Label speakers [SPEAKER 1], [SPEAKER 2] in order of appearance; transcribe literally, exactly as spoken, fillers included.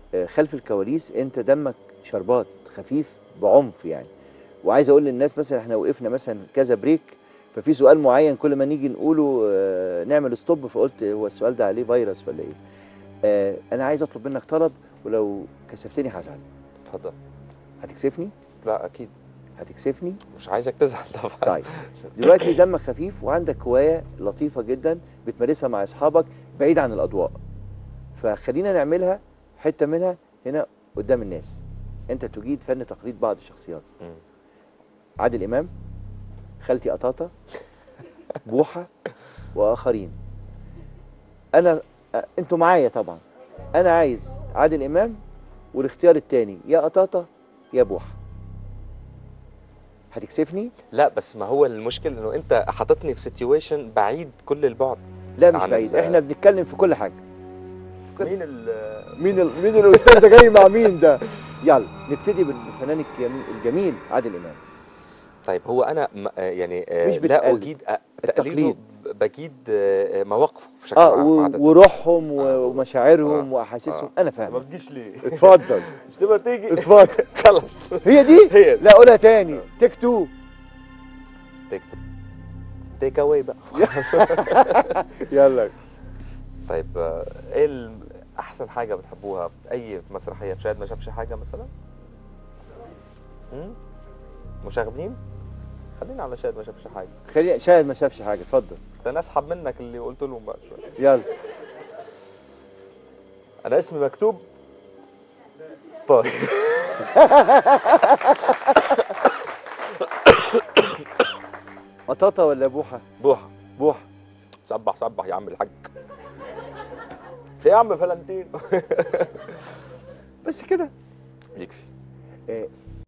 [SPEAKER 1] آه، خلف الكواليس انت دمك شربات خفيف بعنف يعني. وعايز اقول للناس مثلا احنا وقفنا مثلا كذا بريك، ففي سؤال معين كل ما نيجي نقوله آه، نعمل ستوب، فقلت هو السؤال ده عليه فيروس ولا ايه؟ آه، انا عايز اطلب منك طلب، ولو كسفتني هزعل.
[SPEAKER 2] اتفضل.
[SPEAKER 1] هتكسفني؟
[SPEAKER 2] لا اكيد
[SPEAKER 1] هتكسفني؟
[SPEAKER 2] مش عايزك تزعل طبعا.
[SPEAKER 1] طيب دلوقتي دمك خفيف وعندك هوايه لطيفه جدا بتمارسها مع اصحابك بعيد عن الاضواء، فخلينا نعملها حته منها هنا قدام الناس. انت تجيد فن تقليد بعض الشخصيات،
[SPEAKER 2] مم.
[SPEAKER 1] عادل امام، خالتي قطاطه، بوحه، واخرين. انا أ- انتوا معايا طبعا. انا عايز عادل امام، والاختيار التاني يا قطاطه يا بوحه. هتكسفني؟
[SPEAKER 2] لا بس ما هو المشكل انه انت حاططني في سيتويشن بعيد كل البعد
[SPEAKER 1] لا مش
[SPEAKER 2] عن
[SPEAKER 1] بعيد،
[SPEAKER 2] ال-
[SPEAKER 1] احنا بنتكلم في كل حاجه.
[SPEAKER 2] مين ال
[SPEAKER 1] مين ال... مين الاستاذ ده جاي مع مين ده؟ يلا نبتدي بالفنان الجميل, الجميل عادل امام.
[SPEAKER 2] طيب هو انا م- آه يعني آه
[SPEAKER 1] مش
[SPEAKER 2] لا
[SPEAKER 1] بتقلد
[SPEAKER 2] اجيد آه، تقليده،
[SPEAKER 1] التقليد.
[SPEAKER 2] ب- بجيد آه، آه، مواقفه بشكل
[SPEAKER 1] اه
[SPEAKER 2] عام
[SPEAKER 1] و...
[SPEAKER 2] عادة.
[SPEAKER 1] وروحهم و...
[SPEAKER 2] آه. آه.
[SPEAKER 1] ومشاعرهم واحاسيسهم
[SPEAKER 2] آه.
[SPEAKER 1] انا
[SPEAKER 2] ما
[SPEAKER 1] فاهمك.
[SPEAKER 2] بتجيش ليه؟
[SPEAKER 1] اتفضل.
[SPEAKER 2] مش تبقى تيجي؟
[SPEAKER 1] اتفضل.
[SPEAKER 2] خلص.
[SPEAKER 1] هي دي؟
[SPEAKER 2] هي دي.
[SPEAKER 1] لا قولها تاني، تيك تو.
[SPEAKER 2] تيك تيك اواي بقى.
[SPEAKER 1] يلا.
[SPEAKER 2] طيب آه، ايه ال- احسن حاجه بتحبوها في اي مسرحيه؟ في شاهد ما شافش حاجه مثلا؟ امم مشاغبين؟ خلينا على شاهد ما شافش حاجه.
[SPEAKER 1] خلينا شاهد ما شافش حاجه، اتفضل.
[SPEAKER 2] انا اسحب منك اللي قلت لهم بقى شويه.
[SPEAKER 1] يلا.
[SPEAKER 2] انا اسمي مكتوب. طيب.
[SPEAKER 1] قطاطه ولا بوحه؟
[SPEAKER 2] بوحه.
[SPEAKER 1] بوحه.
[SPEAKER 2] سبح سبح يا عم الحاج. في يا عم فلانتين.
[SPEAKER 1] بس كده.
[SPEAKER 2] يكفي.
[SPEAKER 1] آه،